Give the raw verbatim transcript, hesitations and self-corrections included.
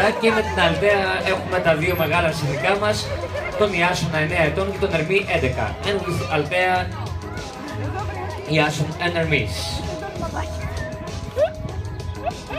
Και με την Αλτέα έχουμε τα δύο μεγάλα συνδικά μας, τον Ιάσονα εννέα ετών και τον Ερμή έντεκα. And with Αλτέα, Ιάσον and Ερμής.